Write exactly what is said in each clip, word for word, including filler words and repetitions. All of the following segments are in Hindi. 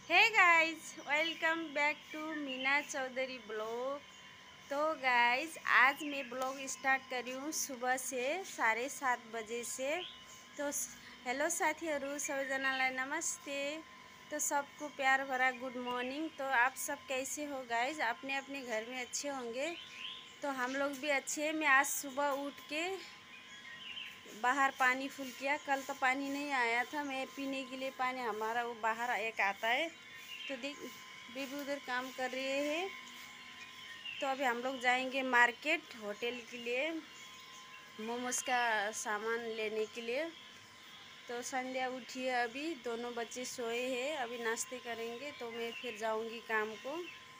Hey guys, welcome back to Meena Chaudhary vlog. तो गाइस, आज मैं ब्लॉग स्टार्ट कर रही हूँ सुबह से साढ़े सात बजे से। तो हेलो साथीहरू, सबैजनालाई नमस्ते। तो सबको प्यार भरा गुड मॉर्निंग। तो आप सब कैसे हो गाइस? अपने अपने घर में अच्छे होंगे। तो हम लोग भी अच्छे हैं। मैं आज सुबह उठ के बाहर पानी फुल किया। कल तो पानी नहीं आया था। मैं पीने के लिए पानी हमारा वो बाहर एक आता है। तो देख, बेबी उधर काम कर रहे हैं। तो अभी हम लोग जाएंगे मार्केट होटल के लिए, मोमोज का सामान लेने के लिए। तो संध्या उठी है, अभी दोनों बच्चे सोए हैं। अभी नाश्ते करेंगे तो मैं फिर जाऊंगी काम को।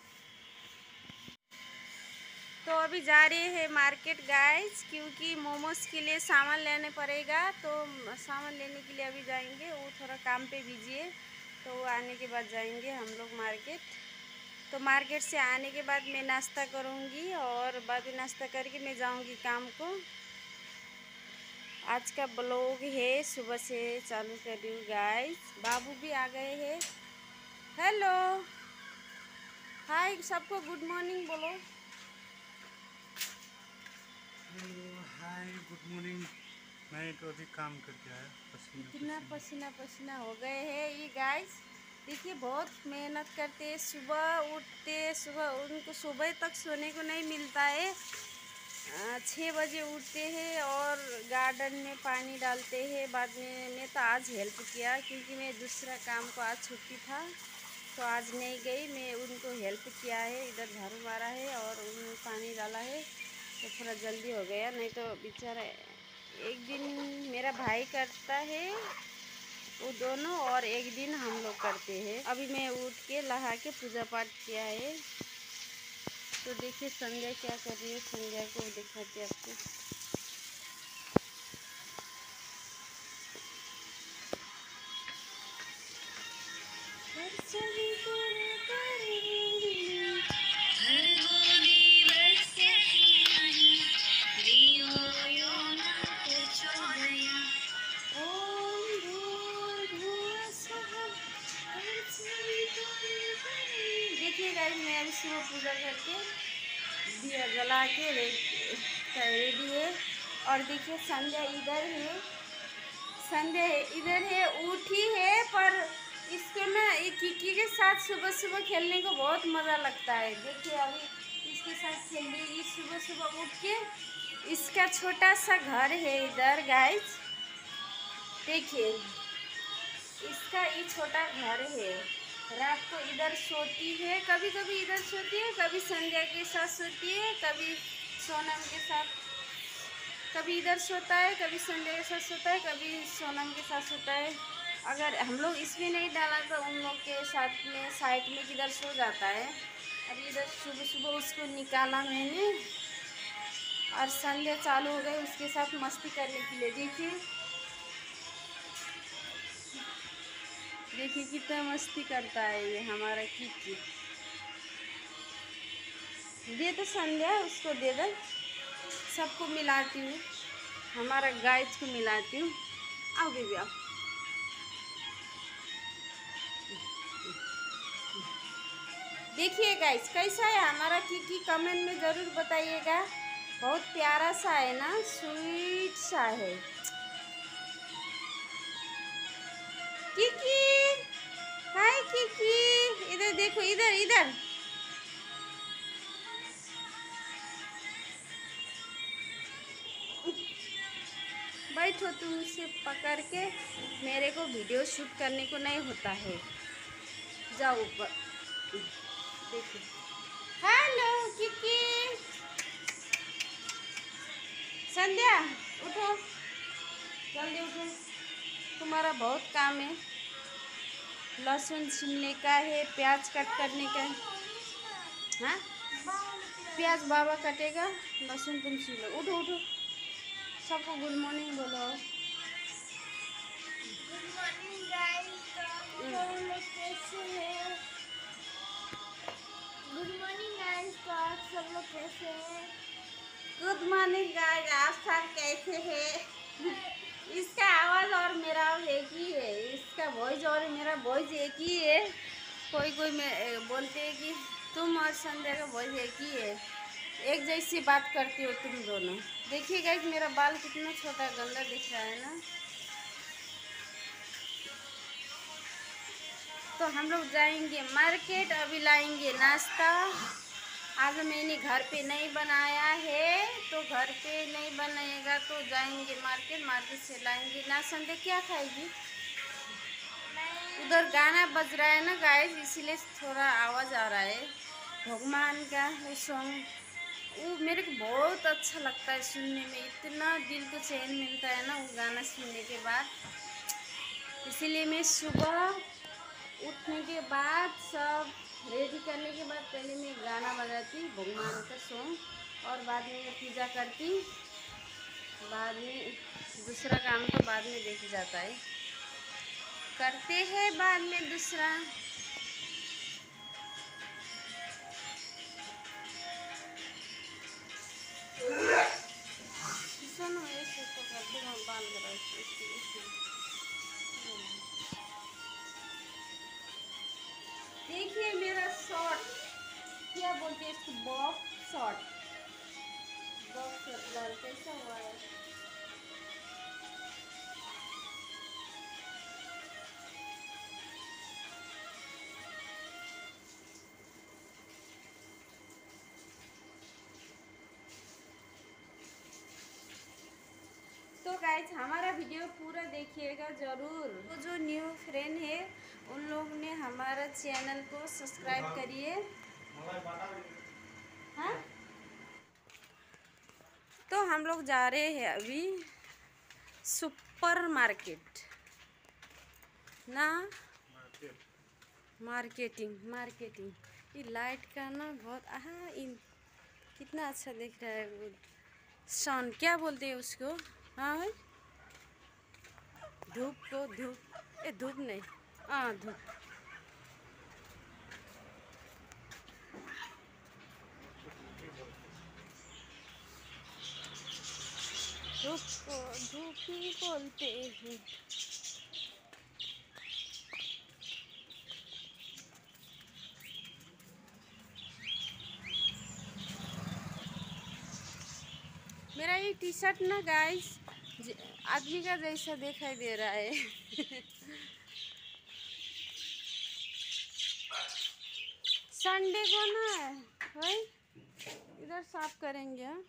तो अभी जा रहे हैं मार्केट गाइस, क्योंकि मोमोज के लिए सामान लेने पड़ेगा। तो सामान लेने के लिए अभी जाएंगे। वो थोड़ा काम पे बिजी है, तो वो आने के बाद जाएंगे हम लोग मार्केट। तो मार्केट से आने के बाद मैं नाश्ता करूंगी और बाद में नाश्ता करके मैं जाऊंगी काम को। आज का ब्लॉग है सुबह से चालू कर रही हूँ गाइस। बाबू भी आ गए हैं। हेलो, हाय, सबको गुड मॉर्निंग बोलो। Hello, hi, good morning. मैं तो अभी काम करके आया, पसीना इतना पसीना। पसीना पसीना हो गए हैं ये गाइस। देखिए, बहुत मेहनत करते हैं, सुबह उठते, सुबह उनको सुबह तक सोने को नहीं मिलता है। छः बजे उठते हैं और गार्डन में पानी डालते हैं। बाद में मैं तो आज हेल्प किया, क्योंकि मैं दूसरा काम को आज छुट्टी था तो आज नहीं गई। मैं उनको हेल्प किया है, इधर झाड़ू मारा है और उन पानी डाला है, तो थोड़ा जल्दी हो गया। नहीं तो बेचारा, एक दिन मेरा भाई करता है वो दोनों, और एक दिन हम लोग करते हैं। अभी मैं उठ के नहा के पूजा पाठ किया है। तो देखिए संध्या क्या कर रही है, संध्या को दिखाते आपको। देखिए गाइस, मैं अभी सुबह पूजा करके दिया जला के रेडी है। और देखिए संध्या इधर है, संध्या इधर है, उठी है। पर इसको ना ये किकी के साथ सुबह सुबह खेलने को बहुत मज़ा लगता है। देखिए अभी इसके साथ खेल रही सुबह सुबह उठ के। इसका छोटा सा घर है इधर गाइस, देखिए इसका ये छोटा घर है। रात को इधर सोती है, कभी कभी इधर सोती है, कभी संध्या के साथ सोती है, कभी सोनम के साथ, कभी इधर सोता है, कभी संध्या के साथ सोता है, कभी सोनम के साथ सोता है। अगर हम लोग इसमें नहीं डाला तो उन लोग के साथ में साइड में किधर सो जाता है। अभी इधर सुबह सुबह उसको निकाला मैंने और संध्या चालू हो गई उसके साथ मस्ती करने के लिए। देखिए देखिए कितना मस्ती करता है ये हमारा किकी। दे तो संध्या, उसको दे दे। सबको मिलाती हूँ, हमारा गाइस को मिलाती हूँ। आओ बेबी आओ। देखिए गाइस कैसा है हमारा किकी, कमेंट में ज़रूर बताइएगा। बहुत प्यारा सा है ना, स्वीट सा है किकी। हाय किकी, इधर देखो, इधर इधर। बैठो, तुम उसे पकड़ के, मेरे को वीडियो शूट करने को नहीं होता है। जाओ ऊपर देखो। हेलो किकी, संध्या उठो, जल्दी उठो, तुम्हारा बहुत काम है। लहसुन छीलने का है, प्याज कट करने का है। हाँ, प्याज बाबा कटेगा, लहसुन तुम छीलो। उठो उठो, सबको गुड मॉर्निंग बोलो। गुड मॉर्निंग गाइस, सब लोग कैसे हैं? गुड मॉर्निंग गाइस, आप सब लोग कैसे हैं? गुड मॉर्निंग गाइस, आप सब कैसे हैं? इसका आवाज़ और मेरा एक ही है, इसका वॉइस और मेरा वॉइस एक ही है। कोई कोई में बोलते हैं कि तुम और संध्या का वही है कि है, एक जैसी बात करती हो तुम दोनों। देखिए गाइस मेरा बाल कितना छोटा गंदा दिख रहा है ना। तो हम लोग जाएंगे मार्केट, अभी लाएंगे नाश्ता। आज मैंने घर पे नहीं बनाया है, तो घर पे नहीं बनाएगा तो जाएंगे मार्केट, मार्केट से लाएंगे ना। संध्या क्या खाएगी? उधर गाना बज रहा है ना गाइस, इसीलिए थोड़ा आवाज़ आ रहा है। भगवान का वो सॉन्ग वो मेरे को बहुत अच्छा लगता है सुनने में, इतना दिल को चैन मिलता है ना वो गाना सुनने के बाद। इसीलिए मैं सुबह उठने के बाद सब रेडी करने के बाद पहले मैं गाना बजाती भगवान का सॉन्ग, और बाद में मैं पूजा करती। बाद में दूसरा काम तो बाद में देख जाता है, करते हैं बाद में दूसरा। सुनो ऐसे तो करते हैं बाल देखिए मेरा शॉर्ट, क्या बोलते हैं इसको, बॉक्स शॉर्ट, बॉक्स शॉर्ट डाल कैसा हुआ है। तो गाइस हमारा वीडियो पूरा देखिएगा ज़रूर। तो जो न्यू फ्रेंड है उन लोग ने हमारा चैनल को सब्सक्राइब करिए। हाँ, तो हम लोग जा रहे हैं अभी सुपर मार्केट ना, मार्केटिंग मार्केटिंग। ये लाइट का ना बहुत आहा इन कितना अच्छा दिख रहा है वो सन, क्या बोलते हैं उसको। हाँ भाई धूप को धूप, ए धूप नहीं, हाँ धूप। धूप को धूप ही बोलते हैं। मेरा ये टी शर्ट ना गाइस आदमी का जैसा दिखाई दे रहा है। संडे को ना भाई इधर साफ करेंगे। हाँ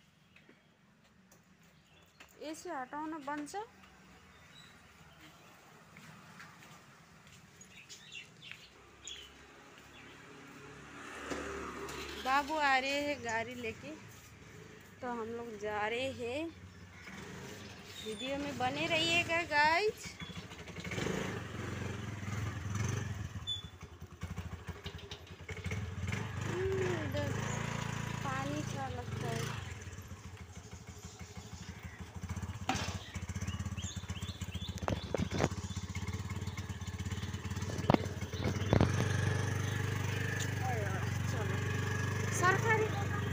ऐसे हटाओ ना बंद से। बाबू आ रहे हैं गाड़ी लेके, तो हम लोग जा रहे हैं। वीडियो में बने रहिएगा गाइस। इधर पानी सा लगता है। सरकारी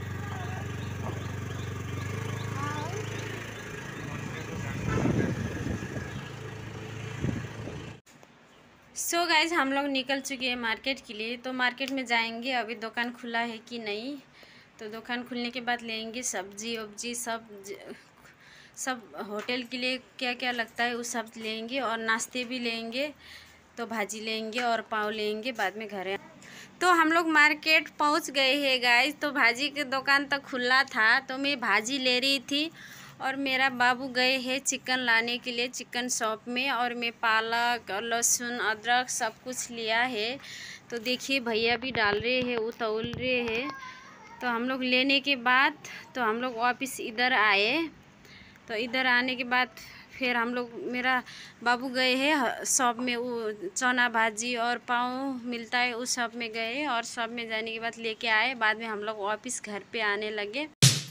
सो so गाइज हम लोग निकल चुके हैं मार्केट के लिए। तो मार्केट में जाएंगे, अभी दुकान खुला है कि नहीं, तो दुकान खुलने के बाद लेंगे सब्जी वब्जी सब सब होटल के लिए क्या क्या लगता है वो सब लेंगे, और नाश्ते भी लेंगे। तो भाजी लेंगे और पाव लेंगे बाद में घर। तो हम लोग मार्केट पहुंच गए हैं गाइज। तो भाजी की दुकान तो खुला था, तो मैं भाजी ले रही थी, और मेरा बाबू गए हैं चिकन लाने के लिए चिकन शॉप में, और मैं पालक और लहसुन अदरक सब कुछ लिया है। तो देखिए भैया भी डाल रहे हैं, वो तौल रहे हैं। तो हम लोग लेने के बाद तो हम लोग वापस इधर आए। तो इधर आने के बाद फिर हम लोग मेरा बाबू गए हैं शॉप में, वो चना भाजी और पाव मिलता है उस शॉप में गए, और शॉप में जाने के बाद लेके आए। बाद में हम लोग वापस घर पे आने लगे।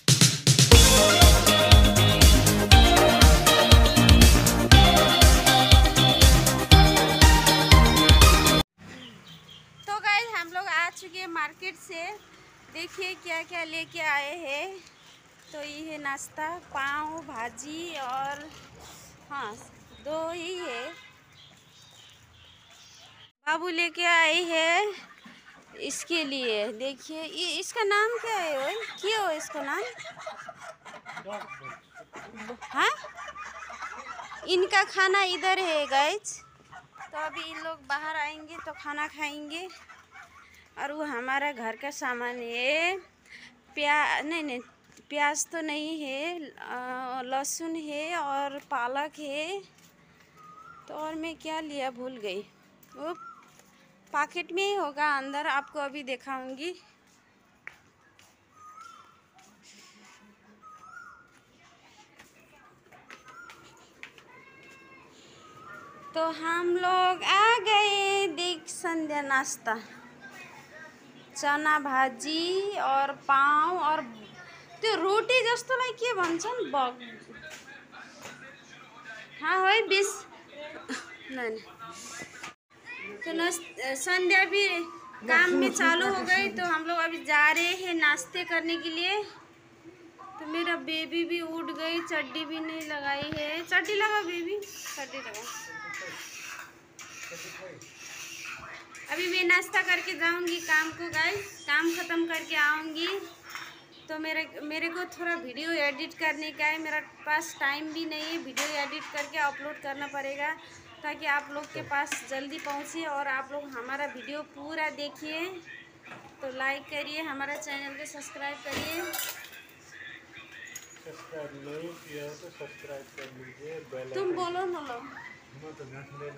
तो गाइस हम लोग आ चुके हैं मार्केट से। देखिए क्या क्या लेके आए हैं। तो ये है नाश्ता, पाव भाजी और हाँ दो ही है। बाबू लेके आई है इसके लिए। देखिए ये इसका नाम क्या है? ओए क्या हो इसका नाम? हाँ, इनका खाना इधर है गाइज। तो अभी इन लोग बाहर आएंगे तो खाना खाएंगे। और वो हमारा घर का सामान है। प्या नहीं नहीं प्याज तो नहीं है, लहसुन है और पालक है। तो और मैं क्या लिया भूल गई। वो पैकेट में ही होगा अंदर, आपको अभी दिखाऊंगी। तो हम लोग आ गए। देख संध्या नाश्ता, चना भाजी और पाव और त्यो रोटी जस्तोलाई के भन्छन् बग। हाँ है बिस नहीं। तो नस्त संध्या भी काम में चालू हो गई। तो हम लोग अभी जा रहे हैं नाश्ते करने के लिए। तो मेरा बेबी भी उठ गई, चड्डी भी नहीं लगाई है। चड्डी लगा बेबी, चड्डी लगा। अभी मैं नाश्ता करके जाऊंगी काम को गाइस, काम ख़त्म करके आऊंगी। तो मेरे मेरे को थोड़ा वीडियो एडिट करने का है, मेरा पास टाइम भी नहीं है। वीडियो एडिट करके अपलोड करना पड़ेगा ताकि आप लोग के पास जल्दी पहुंचे और आप लोग हमारा वीडियो पूरा देखिए। तो लाइक करिए, हमारा चैनल को सब्सक्राइब करिए। सब्सक्राइब नहीं किया तो सब्सक्राइब कर लीजिए। बेल तुम बोलो बोलो। मैं तो घंट ले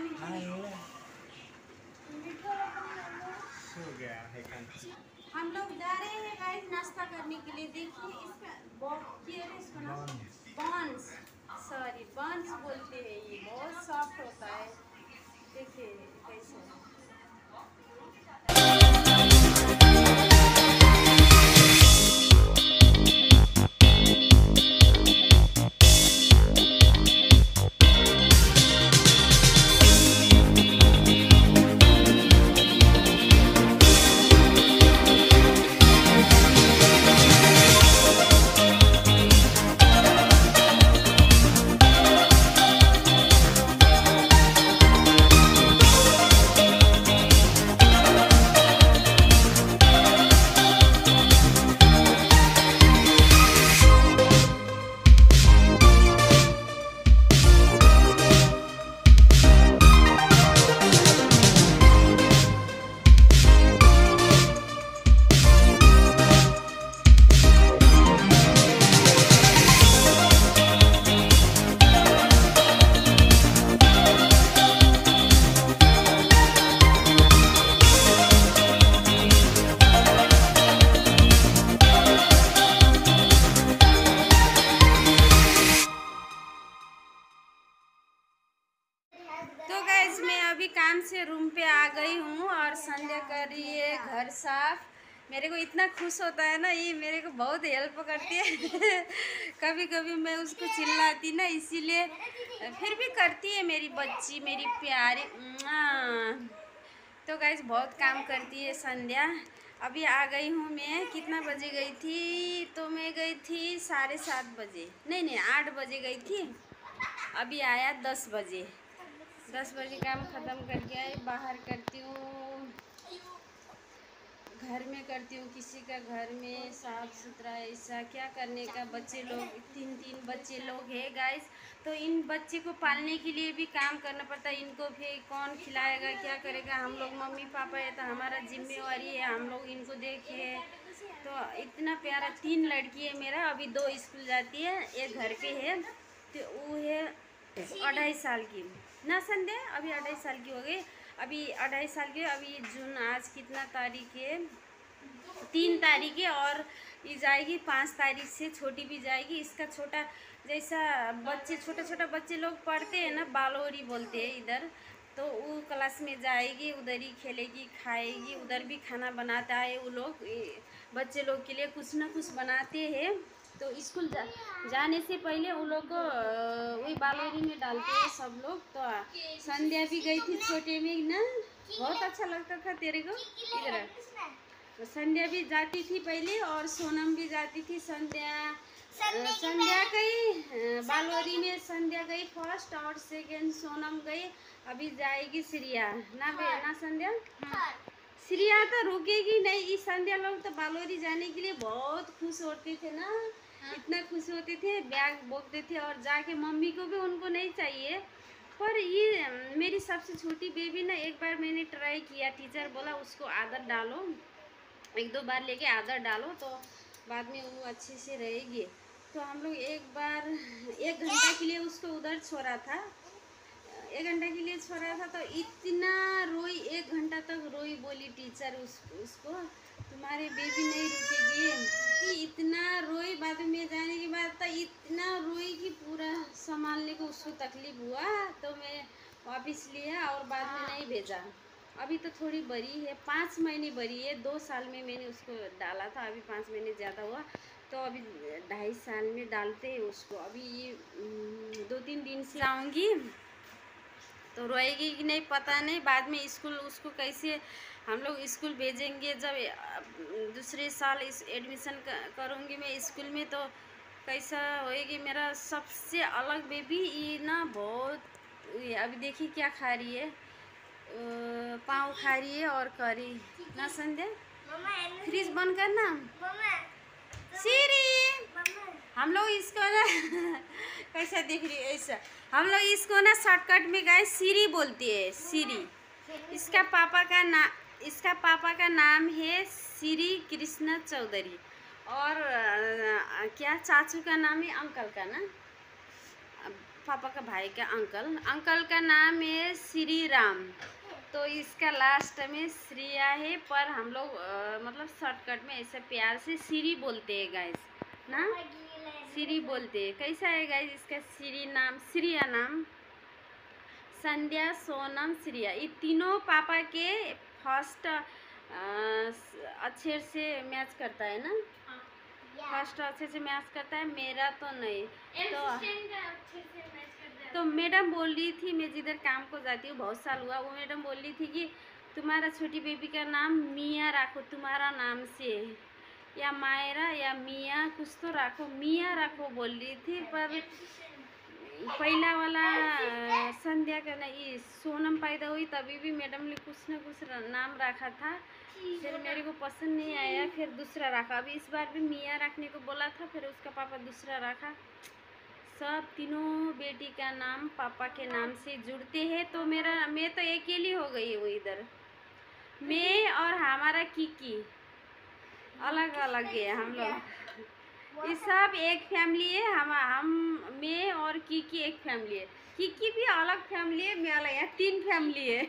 सो गया है घंट। हम लोग जा रहे हैं गाइस नाश्ता करने के लिए। देखिए इसका बॉक्स क्या है, इसका नाम बॉन्स, सॉरी बॉन्स बोलते हैं। ये बहुत सॉफ्ट होता है। देखिए कैसे। तो गाइज मैं अभी काम से रूम पे आ गई हूँ और संध्या कर रही है घर साफ। मेरे को इतना खुश होता है ना, ये मेरे को बहुत हेल्प करती है। कभी कभी मैं उसको चिल्लाती ना, इसीलिए फिर भी करती है मेरी बच्ची, मेरी प्यारी। तो गाइज बहुत काम करती है संध्या। अभी आ गई हूँ मैं। कितना बजे गई थी? तो मैं गई थी साढ़े सात बजे, नहीं नहीं आठ बजे गई थी। अभी आया दस बजे। दस बजे काम ख़त्म करके आई। बाहर करती हूँ, घर में करती हूँ, किसी का घर में साफ़ सुथरा ऐसा क्या करने का। बच्चे लोग तीन तीन बच्चे लोग हैं गाइस। तो इन बच्चे को पालने के लिए भी काम करना पड़ता है। इनको भी कौन खिलाएगा, क्या करेगा। हम लोग मम्मी पापा है तो हमारा जिम्मेवारी है, हम लोग इनको देखे। तो इतना प्यारा तीन लड़की है मेरा। अभी दो स्कूल जाती है, एक घर पे है। तो वो है अढ़ाई साल की ना संध्या, अभी अढ़ाई साल की हो गई। अभी अढ़ाई साल की। अभी जून, आज कितना तारीख है? तीन तारीख है। और ये जाएगी पाँच तारीख से। छोटी भी जाएगी। इसका छोटा जैसा बच्चे छोटा छोटा बच्चे लोग पढ़ते हैं ना, बालोरी बोलते हैं इधर। तो वो क्लास में जाएगी, उधर ही खेलेगी, खाएगी। उधर भी खाना बनाता है वो लोग, बच्चे लोग के लिए कुछ ना कुछ बनाते हैं। तो स्कूल जा, जाने से पहले उन लोग को वही बालोरी में डालते हैं सब लोग। तो संध्या भी गई थी छोटे में ना, बहुत अच्छा लगता था तेरे को इधर। तो संध्या भी जाती थी पहले और सोनम भी जाती थी। संध्या संध्या गई बालोरी में, संध्या गई फर्स्ट और सेकेंड सोनम गई। अभी जाएगी श्रिया ना बे ना संध्या। श्रिया तो रुकेगी नहीं। इस संध्या लोग तो बालोरी जाने के लिए बहुत खुश होते थे ना, इतना खुश होते थे, बैग बोलते थे और जाके मम्मी को भी उनको नहीं चाहिए। पर ये मेरी सबसे छोटी बेबी ना, एक बार मैंने ट्राई किया, टीचर बोला उसको आदत डालो, एक दो बार लेके आदत डालो तो बाद में वो अच्छे से रहेगी। तो हम लोग एक बार एक घंटा के लिए उसको उधर छोड़ा था, एक घंटा के लिए छोड़ा था तो इतना रोई, एक घंटा तक रोई। बोली टीचर उस, उसको तुम्हारी बेबी नहीं रुकेगी कि इतना रोई। बाद में जाने के बाद तो इतना रोई कि पूरा संभालने को उसको तकलीफ हुआ, तो मैं वापस लिया और बाद में नहीं भेजा। अभी तो थोड़ी बड़ी है, पाँच महीने बड़ी है, दो साल में मैंने उसको डाला था, अभी पाँच महीने ज़्यादा हुआ तो अभी ढाई साल में डालते हैं उसको। अभी ये दो तीन दिन से आऊँगी तो रोएगी कि नहीं पता नहीं। बाद में स्कूल उसको कैसे हम लोग स्कूल भेजेंगे, जब दूसरे साल इस एडमिशन करूँगी मैं स्कूल में तो कैसा होएगी। मेरा सबसे अलग बेबी ये ना बहुत, अभी देखिए क्या खा रही है, पाँव खा रही है और करी ना संध्या। फ्रिज बंद करना सीरी। हम लोग इसको ना कैसा देख रही है ऐसा, हम लोग इसको ना शॉर्टकट में गाय सीरी बोलती है, सीरी। इसका पापा का ना इसका पापा का नाम है श्री कृष्ण चौधरी और आ, क्या चाचू का नाम है, अंकल का ना, पापा का भाई का अंकल, अंकल का नाम है श्री राम। तो इसका लास्ट में श्रिया है, पर हम लोग मतलब शॉर्टकट में ऐसे प्यार से श्री बोलते हैं गाइस ना, श्री बोलते हैं। कैसा है गाइस इसका श्री नाम, श्रिया नाम, संध्या, सोनम, श्रिया, ये तीनों पापा के फर्स्ट अक्षर से मैच करता है ना, फर्स्ट अक्षर से मैच करता है, मेरा तो नहीं। तो तो मैडम बोल रही थी, मैं जिधर काम को जाती हूँ बहुत साल हुआ, वो मैडम बोल रही थी कि तुम्हारा छोटी बेबी का नाम मिया रखो तुम्हारा नाम से, या मायरा या मिया कुछ तो रखो, मिया रखो बोल रही थी। पर पहला वाला संध्या का ना ये सोनम पैदा हुई तभी भी मैडम ने कुछ ना कुछ नाम रखा था, फिर मेरे को पसंद नहीं आया, फिर दूसरा रखा। अभी इस बार भी मिया रखने को बोला था, फिर उसका पापा दूसरा रखा। सब तीनों बेटी का नाम पापा के नाम से जुड़ते हैं, तो मेरा मैं तो अकेली हो गई वो इधर, मैं और हमारा किकी अलग अलग है हम लोग। ये सब एक फैमिली है, हम हम मैं और किकी एक फैमिली है, किकी भी अलग फैमिली है, मैं अलग है, तीन फैमिली है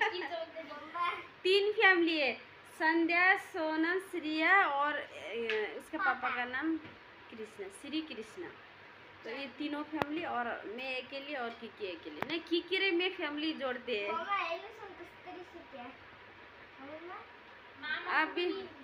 तीन फैमिली है, संध्या, सोनम, श्रिया और इसका पापा का नाम कृष्णा, श्री कृष्णा। तो ये तीनों फैमिली और मैं अकेली और किकी अकेली नहीं, किकी रे मैं फैमिली जोड़ते हैं। अभी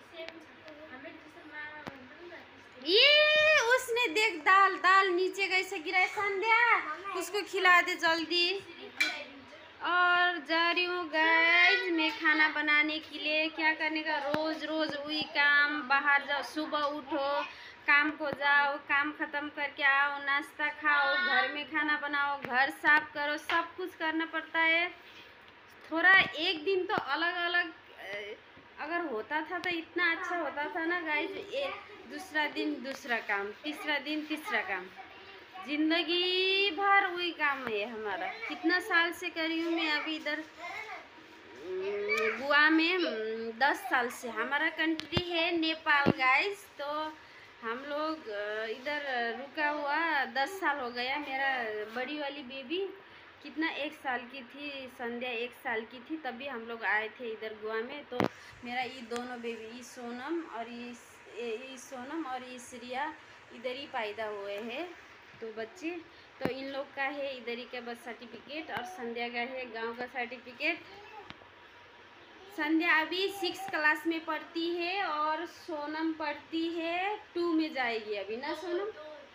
ये उसने देख दाल दाल नीचे कैसे गिरा है, संध्या उसको खिला दे जल्दी। और जा रही हूँ गाइस मैं खाना बनाने के लिए, क्या करने का, रोज रोज वही काम, बाहर जाओ, सुबह उठो, काम को जाओ, काम खत्म करके आओ, नाश्ता खाओ, घर में खाना बनाओ, घर साफ करो, सब कुछ करना पड़ता है। थोड़ा एक दिन तो अलग अलग अगर होता था तो इतना अच्छा होता था ना गाइस, दूसरा दिन दूसरा काम, तीसरा दिन तीसरा काम, जिंदगी भर वही काम है हमारा। कितना साल से करी हूँ मैं अभी इधर गोवा में, दस साल से। हमारा कंट्री है नेपाल गाइस, तो हम लोग इधर रुका हुआ दस साल हो गया। मेरा बड़ी वाली बेबी कितना एक साल की थी, संध्या एक साल की थी, तभी हम लोग आए थे इधर गोवा में। तो मेरा ये दोनों बेबी, ये सोनम और ये ये सोनम और ये श्रिया इधर ही पैदा हुए हैं तो बच्चे। तो इन लोग का है इधर ही का बर्थ सर्टिफिकेट और संध्या का है गांव का सर्टिफिकेट। संध्या अभी सिक्स क्लास में पढ़ती है और सोनम पढ़ती है टू में जाएगी अभी ना सोनम,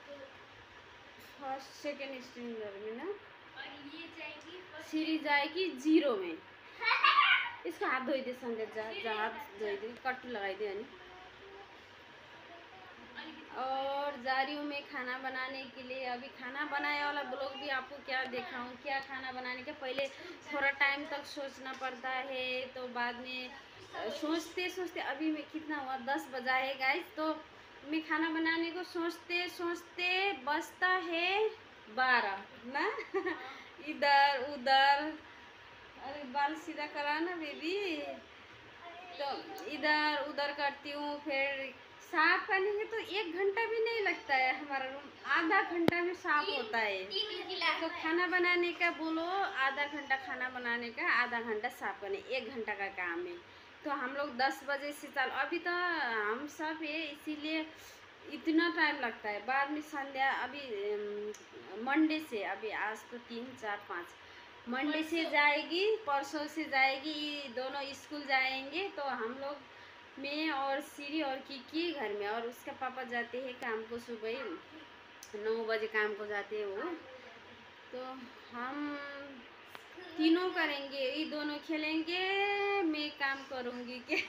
फर्स्ट सेकेंड स्टैंडर्ड में ना, श्री जाएगी जीरो में। इसको हाथ धोई दे संध्या, जा जा हाथ धोई दे, कट्टू लगाई दे अनि। और जा रही हूँ मैं खाना बनाने के लिए। अभी खाना बनाने वाला ब्लॉग भी आपको क्या दिखाऊँ, क्या खाना बनाने का। पहले थोड़ा टाइम तक सोचना पड़ता है, तो बाद में सोचते सोचते अभी मैं कितना हुआ, दस बजा है गाइस। तो मैं खाना बनाने को सोचते सोचते बजता है बारह ना। इधर उधर, अरे बाल सीधा करा ना बेबी। तो इधर उधर करती हूँ, फिर साफ करने में तो एक घंटा भी नहीं लगता है। हमारा रूम आधा घंटा में साफ होता है। तो खाना बनाने का बोलो आधा घंटा, खाना बनाने का आधा घंटा, साफ करने एक घंटा का काम है। तो हम लोग दस बजे से चालू, अभी तो हम सब है इसीलिए इतना टाइम लगता है। बाद में संध्या, अभी मंडे से, अभी आज तो तीन चार पाँच, मंडे से जाएगी, परसों से जाएगी, दोनों स्कूल जाएंगे। तो हम लोग, मैं और सीरी और किकी घर में, और उसका पापा जाते हैं काम को, सुबह ही नौ बजे काम को जाते हैं वो। तो हम तीनों करेंगे, ये दोनों खेलेंगे, मैं काम करूँगी के।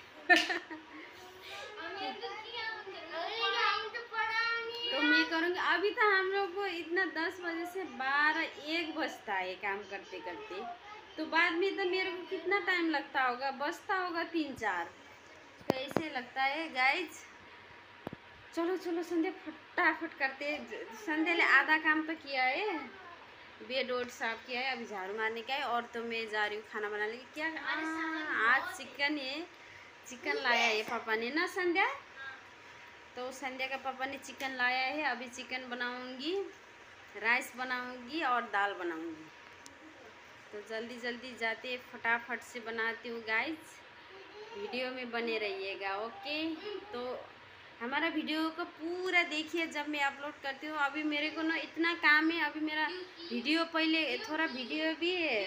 तो मैं करूँगी। अभी तो हम लोग को इतना दस बजे से बारह एक बजता है काम करते करते। तो बाद में तो मेरे को कितना टाइम लगता होगा, बजता होगा तीन चार। तो ऐसे लगता है गाइज। चलो चलो संध्या फटाफट करते। संध्या ने आधा काम तो किया है, बेड वोड साफ किया है, अभी झाड़ू मारने का है। और तो मैं जा रही हूँ खाना बनाने की। क्या आ, आज चिकन है, चिकन लाया है पापा ने ना संध्या। तो संध्या का पापा ने चिकन लाया है। अभी चिकन बनाऊंगी, राइस बनाऊंगी और दाल बनाऊंगी। तो जल्दी जल्दी जाते फटाफट से बनाती हूँ गाइज। वीडियो में बने रहिएगा, ओके। तो हमारा वीडियो को पूरा देखिए जब मैं अपलोड करती हूँ। अभी मेरे को ना इतना काम है, अभी मेरा वीडियो, पहले थोड़ा वीडियो भी है,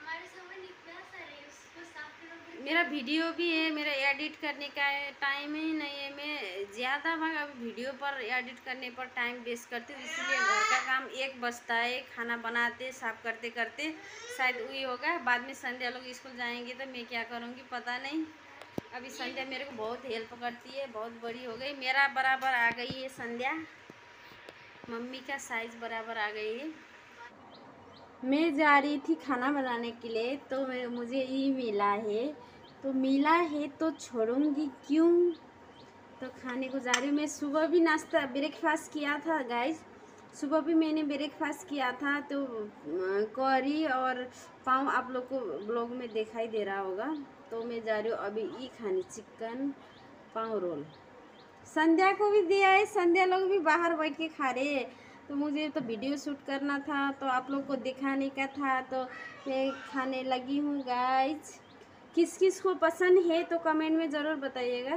मेरा वीडियो भी है, मेरा एडिट करने का टाइम ही नहीं है। मैं ज़्यादा भाग अभी वीडियो पर एडिट करने पर टाइम वेस्ट करती हूँ, इसलिए घर का काम एक बजता है, खाना बनाते साफ करते करते शायद वही होगा। बाद में संध्या लोग स्कूल जाएंगे तो मैं क्या करूँगी पता नहीं। अभी संध्या मेरे को बहुत हेल्प करती है, बहुत बड़ी हो गई, मेरा बराबर आ गई है संध्या, मम्मी का साइज बराबर आ गई है। मैं जा रही थी खाना बनाने के लिए, तो मुझे ये मिला है, तो मिला है तो छोड़ूंगी क्यों। तो खाने को जा रही हूँ मैं। सुबह भी नाश्ता ब्रेकफास्ट किया था गाइस, सुबह भी मैंने ब्रेकफास्ट किया था। तो करी और पाव आप लोग को ब्लॉग में दिखाई दे रहा होगा। तो मैं जा रही हूँ अभी ये खाने, चिकन पाव रोल। संध्या को भी दिया है, संध्या लोग भी बाहर बैठ के खा रहे हैं। तो मुझे तो वीडियो शूट करना था, तो आप लोग को दिखाने का था, तो मैं खाने लगी हूँ गाइज। किस किस को पसंद है तो कमेंट में ज़रूर बताइएगा।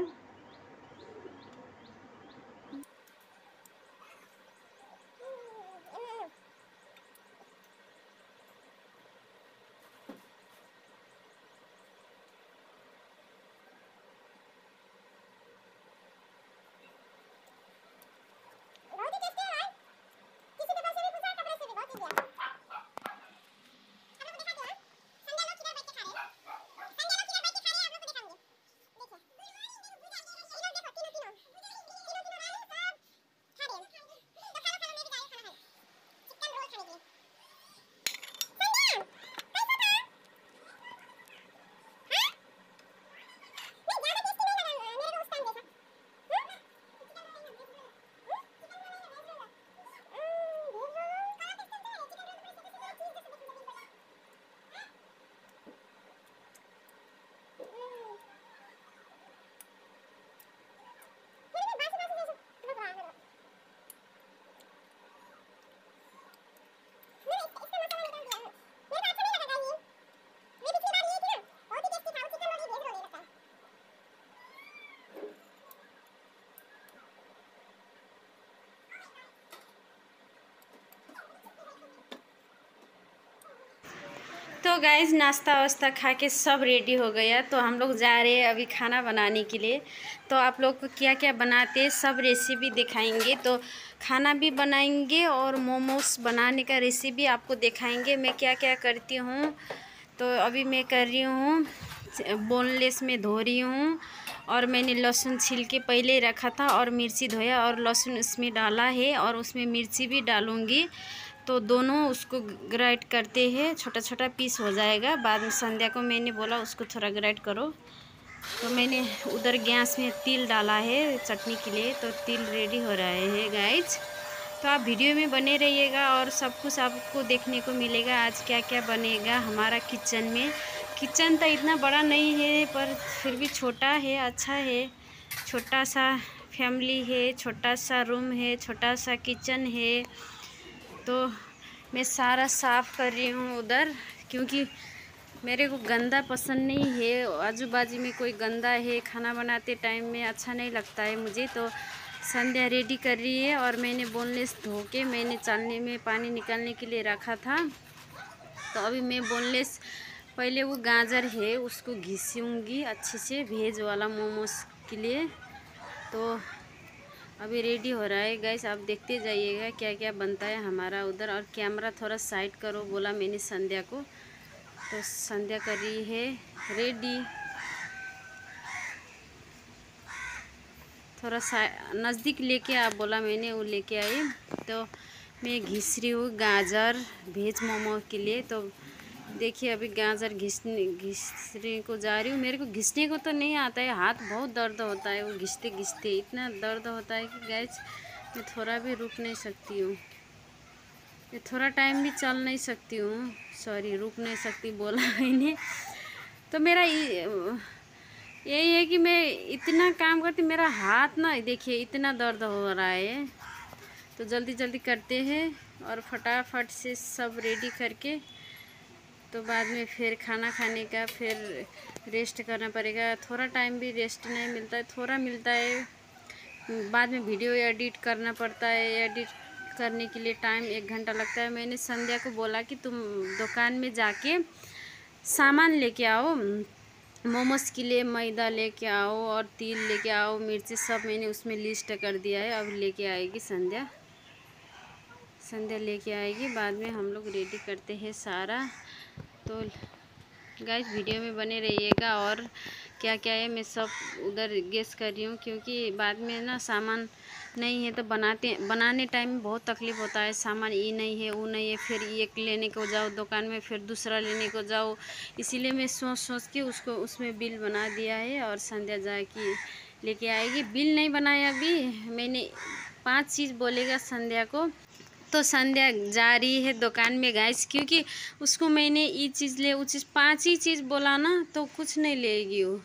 तो गाइज नाश्ता वास्ता खा के सब रेडी हो गया, तो हम लोग जा रहे हैं अभी खाना बनाने के लिए। तो आप लोग को क्या क्या बनाते सब रेसिपी दिखाएंगे। तो खाना भी बनाएंगे और मोमोज बनाने का रेसिपी आपको दिखाएंगे मैं क्या क्या करती हूँ। तो अभी मैं कर रही हूँ बोनलेस में धो रही हूँ, और मैंने लहसुन छील के पहले ही रखा था और मिर्ची धोया और लहसुन उसमें डाला है और उसमें मिर्ची भी डालूँगी। तो दोनों उसको ग्राइंड करते हैं, छोटा छोटा पीस हो जाएगा। बाद में संध्या को मैंने बोला उसको थोड़ा ग्राइंड करो, तो मैंने उधर गैस में तिल डाला है चटनी के लिए। तो तिल रेडी हो रहा है गाइज। तो आप वीडियो में बने रहिएगा और सब कुछ आपको देखने को मिलेगा आज क्या क्या बनेगा हमारा किचन में। किचन तो इतना बड़ा नहीं है पर फिर भी छोटा है, अच्छा है। छोटा सा फैमिली है, छोटा सा रूम है, छोटा सा किचन है। तो मैं सारा साफ़ कर रही हूँ उधर, क्योंकि मेरे को गंदा पसंद नहीं है। आजू बाजू में कोई गंदा है, खाना बनाते टाइम में अच्छा नहीं लगता है मुझे। तो संध्या रेडी कर रही है और मैंने बोनलेस धो के मैंने चालनी में पानी निकालने के लिए रखा था। तो अभी मैं बोनलेस पहले वो गाजर है उसको घिसूँगी अच्छे से वेज वाला मोमोज के लिए। तो अभी रेडी हो रहा है गाइस, आप देखते जाइएगा क्या क्या बनता है हमारा उधर। और कैमरा थोड़ा साइड करो बोला मैंने संध्या को, तो संध्या कर रही है रेडी। थोड़ा सा नज़दीक लेके आ बोला मैंने, वो लेके आई। तो मैं घिस रही हूँ गाजर वेज मोमो के लिए। तो देखिए अभी गाजर घिसने घिसने को जा रही हूँ। मेरे को घिसने को तो नहीं आता है, हाथ बहुत दर्द होता है वो घिसते घिसते, इतना दर्द होता है कि गाइस मैं थोड़ा भी रुक नहीं सकती हूँ। मैं थोड़ा टाइम भी चल नहीं सकती हूँ, सॉरी रुक नहीं सकती बोला मैंने। तो मेरा यही है कि मैं इतना काम करती, मेरा हाथ ना देखिए इतना दर्द हो रहा है। तो जल्दी जल्दी करते हैं और फटाफट से सब रेडी करके, तो बाद में फिर खाना खाने का फिर रेस्ट करना पड़ेगा। थोड़ा टाइम भी रेस्ट नहीं मिलता है, थोड़ा मिलता है। बाद में वीडियो एडिट करना पड़ता है, एडिट करने के लिए टाइम एक घंटा लगता है। मैंने संध्या को बोला कि तुम दुकान में जाके सामान लेके आओ, मोमोज के लिए मैदा लेके आओ और तिल लेके आओ, मिर्ची सब मैंने उसमें लिस्ट कर दिया है। अब लेके आएगी संध्या, संध्या लेके आएगी। बाद में हम लोग रेडी करते हैं सारा। तो गाइस वीडियो में बने रहिएगा और क्या क्या है मैं सब उधर गेस कर रही हूँ, क्योंकि बाद में ना सामान नहीं है तो बनाते बनाने टाइम में बहुत तकलीफ़ होता है। सामान ये नहीं है वो नहीं है, फिर एक लेने को जाओ दुकान में, फिर दूसरा लेने को जाओ। इसीलिए मैं सोच सोच के उसको उसमें बिल बना दिया है और संध्या जाके लेके आएगी। बिल नहीं बनाया अभी मैंने, पांच चीज़ बोलेगा संध्या को। तो संध्या जा रही है दुकान में गाइस, क्योंकि उसको मैंने ये चीज़ ले वो चीज़ पाँच ही चीज़ बोला ना तो कुछ नहीं लेगी वो,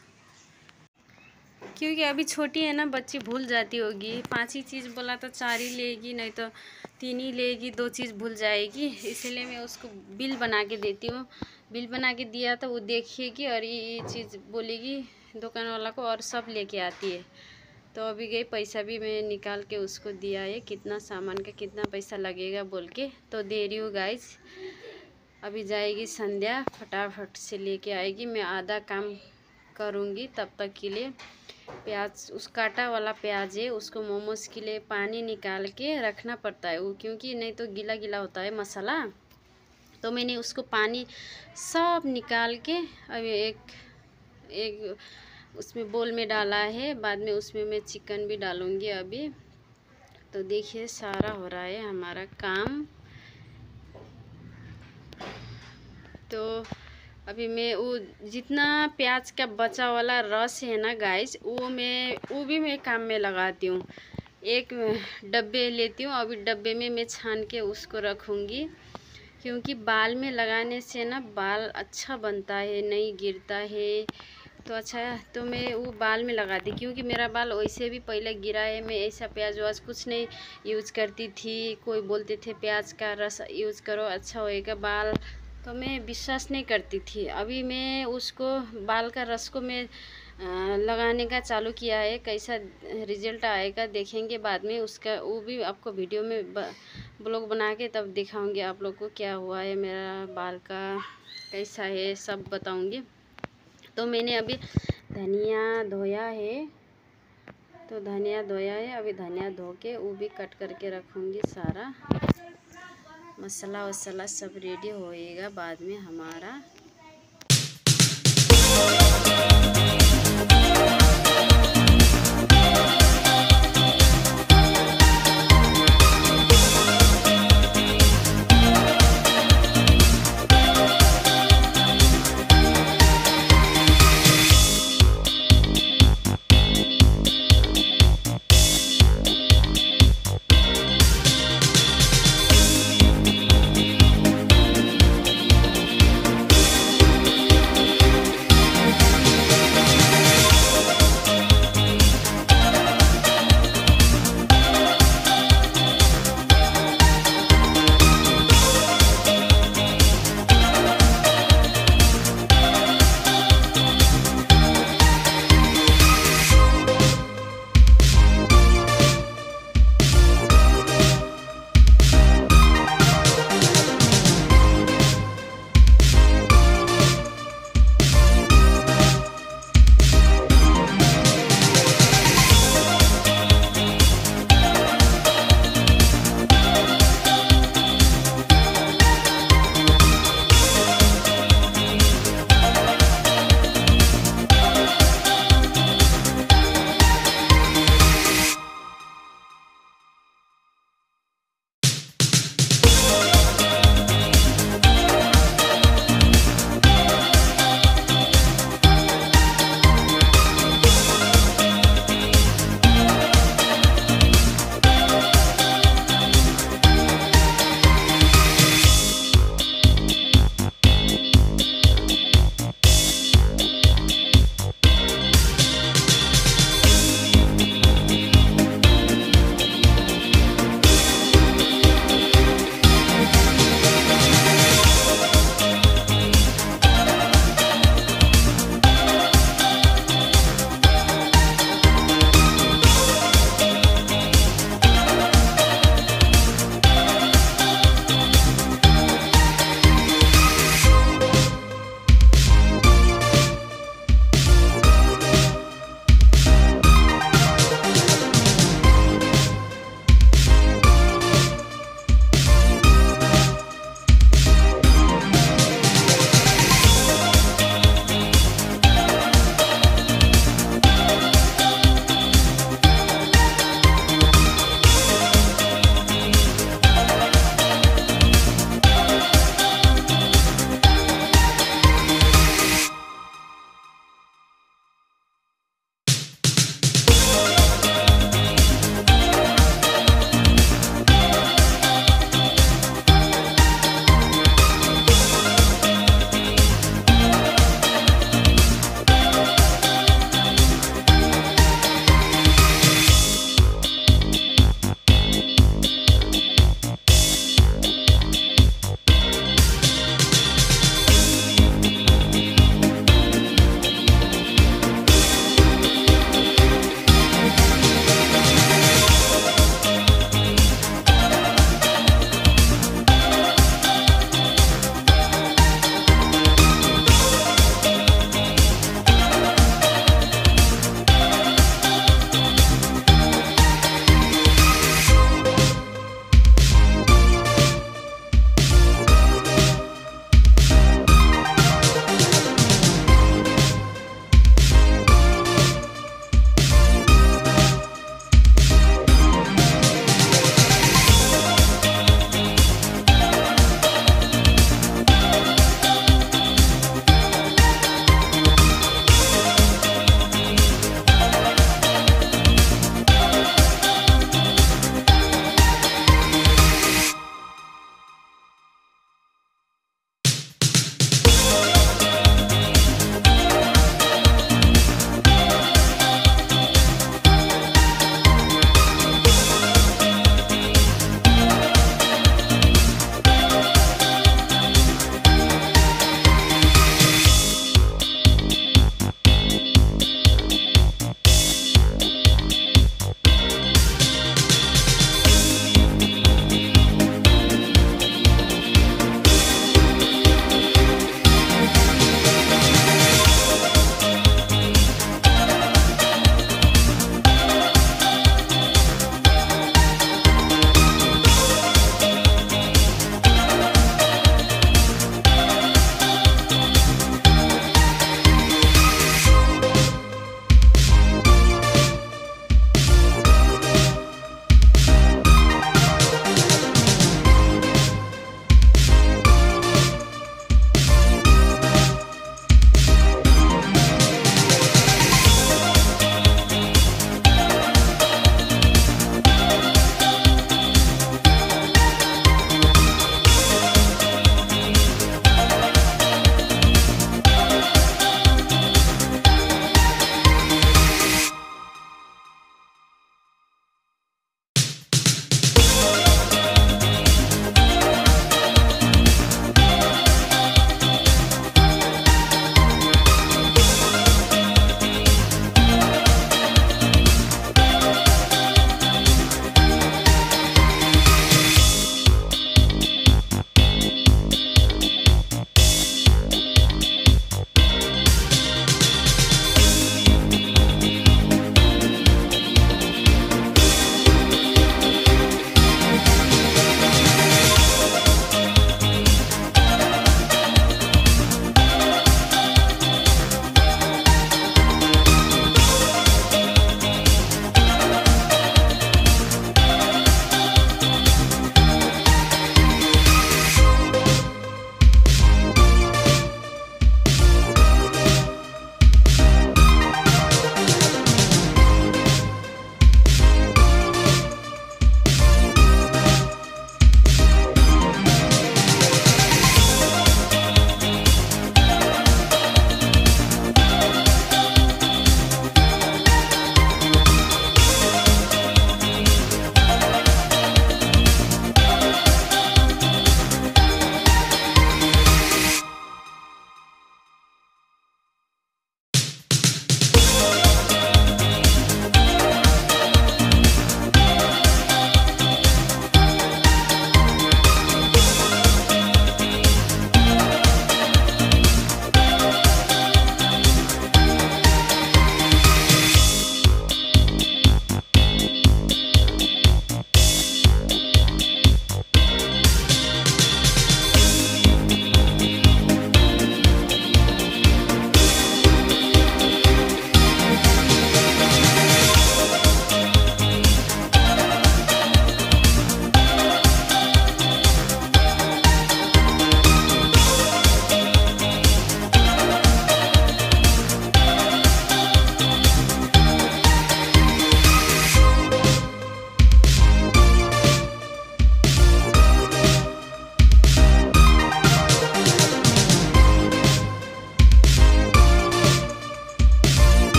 क्योंकि अभी छोटी है ना, बच्ची भूल जाती होगी। पाँच ही चीज़ बोला तो चार ही लेगी, नहीं तो तीन ही लेगी, दो चीज़ भूल जाएगी। इसलिए मैं उसको बिल बना के देती हूँ। बिल बना के दिया तो वो देखिएगी और ये ये चीज़ बोलेगी दुकान वाला को और सब लेके आती है। तो अभी गई, पैसा भी मैं निकाल के उसको दिया है, कितना सामान का कितना पैसा लगेगा बोल के, तो दे रही हूँ गाइस। अभी जाएगी संध्या, फटाफट से लेके आएगी। मैं आधा काम करूँगी तब तक के लिए। प्याज उस काटा वाला प्याज है उसको मोमोज के लिए पानी निकाल के रखना पड़ता है वो, क्योंकि नहीं तो गीला गीला होता है मसाला। तो मैंने उसको पानी सब निकाल के अभी एक एक उसमें बोल में डाला है। बाद में उसमें मैं चिकन भी डालूँगी अभी। तो देखिए सारा हो रहा है हमारा काम। तो अभी मैं वो जितना प्याज का बचा वाला रस है ना गाइस, वो मैं वो भी मैं काम में लगाती हूँ। एक डब्बे लेती हूँ, अभी डब्बे में मैं छान के उसको रखूँगी, क्योंकि बाल में लगाने से ना बाल अच्छा बनता है, नहीं गिरता है। तो अच्छा, तो मैं वो बाल में लगाती, क्योंकि मेरा बाल वैसे भी पहले गिरा है। मैं ऐसा प्याज वाज कुछ नहीं यूज करती थी। कोई बोलते थे प्याज का रस यूज़ करो अच्छा होएगा बाल, तो मैं विश्वास नहीं करती थी। अभी मैं उसको बाल का रस को मैं लगाने का चालू किया है। कैसा रिजल्ट आएगा देखेंगे बाद में, उसका वो भी आपको वीडियो में ब्लॉग बना के तब दिखाऊंगी आप लोग को क्या हुआ है मेरा बाल का, कैसा है सब बताऊंगी। तो मैंने अभी धनिया धोया है, तो धनिया धोया है अभी धनिया धो के वो भी कट करके रखूँगी। सारा मसाला वसाला सब रेडी होएगा बाद में हमारा।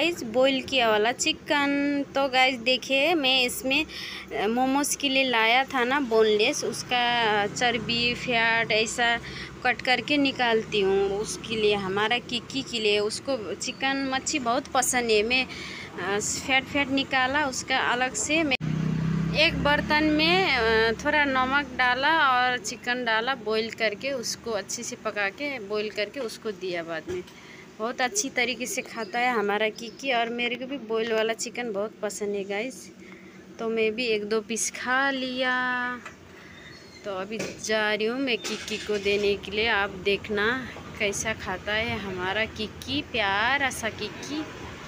गाइस बॉईल किया वाला चिकन। तो गाइस देखिए, मैं इसमें मोमोज के लिए लाया था ना बोनलेस, उसका चर्बी फैट ऐसा कट करके निकालती हूँ उसके लिए, हमारा किक्की के लिए। उसको चिकन मच्छी बहुत पसंद है। मैं फैट फैट निकाला उसका अलग से। मैं एक बर्तन में थोड़ा नमक डाला और चिकन डाला, बॉईल करके उसको अच्छे से पका के बॉईल करके उसको दिया। बाद में बहुत अच्छी तरीके से खाता है हमारा किक्की, और मेरे को भी बॉईल वाला चिकन बहुत पसंद है गाइस। तो मैं भी एक दो पीस खा लिया। तो अभी जा रही हूँ मैं किक्की को देने के लिए। आप देखना कैसा खाता है हमारा किक्की, प्यारा सा किक्की।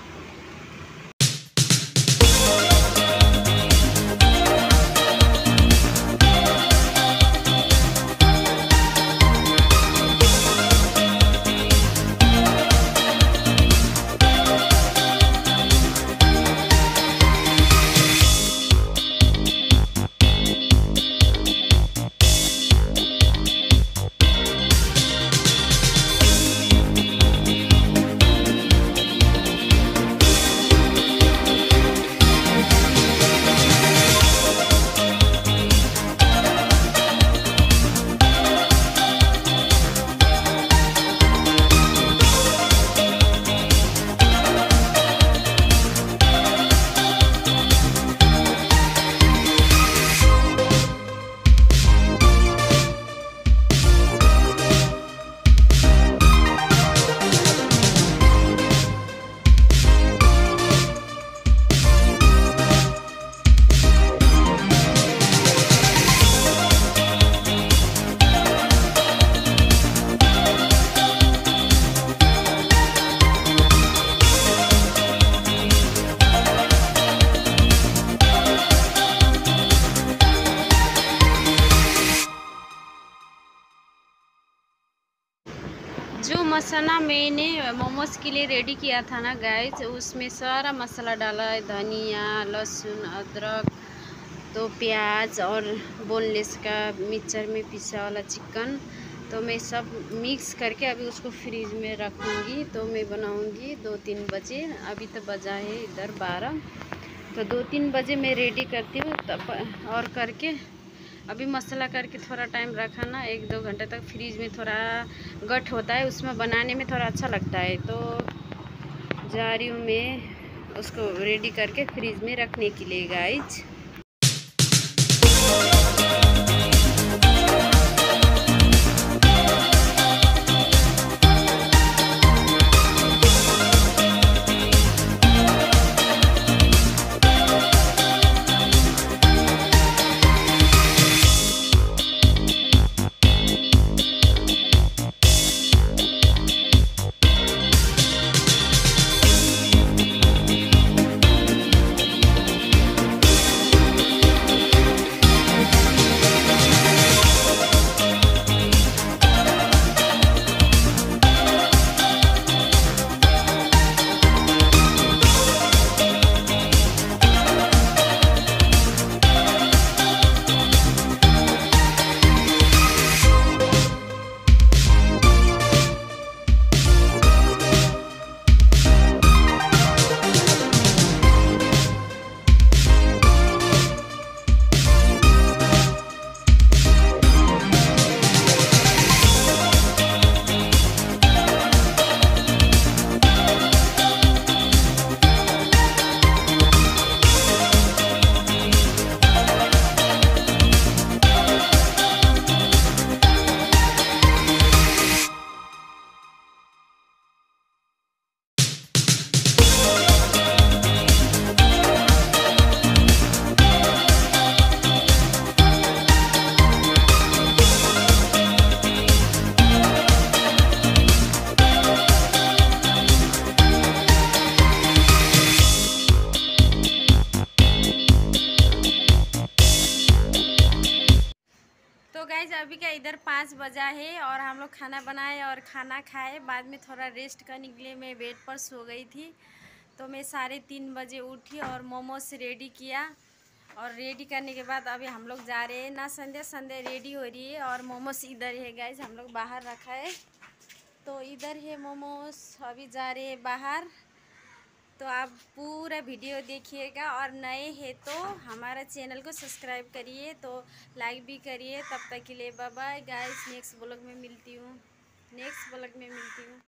जो मसाला मैंने मोमोज के लिए रेडी किया था ना गाइस, उसमें सारा मसाला डाला है, धनिया, लहसुन, अदरक, तो प्याज और बोनलेस का मिक्सर में पिसा वाला चिकन। तो मैं सब मिक्स करके अभी उसको फ्रीज में रखूँगी। तो मैं बनाऊँगी दो तीन बजे। अभी तो बजा है इधर बारह, तो दो तीन बजे मैं रेडी करती हूँ तब। और करके अभी मसाला करके थोड़ा टाइम रखा ना, एक दो घंटे तक फ्रीज में, थोड़ा गट होता है उसमें, बनाने में थोड़ा अच्छा लगता है। तो जा रही हूँ मैं उसको रेडी करके फ्रीज में रखने के लिए गाइज। गाइज अभी का इधर पाँच बजा है और हम लोग खाना बनाए और खाना खाए। बाद में थोड़ा रेस्ट करने के लिए मैं बेड पर सो गई थी। तो मैं साढ़े तीन बजे उठी और मोमोज रेडी किया, और रेडी करने के बाद अभी हम लोग जा रहे हैं ना, संध्या संध्या रेडी हो रही है। और मोमोज इधर है गाइज, हम लोग बाहर रखा है। तो इधर है मोमोज, अभी जा रहे हैं बाहर। तो आप पूरा वीडियो देखिएगा और नए हैं तो हमारा चैनल को सब्सक्राइब करिए, तो लाइक भी करिए। तब तक के लिए bye bye guys, next vlog में मिलती हूँ नेक्स्ट ब्लॉग में मिलती हूँ।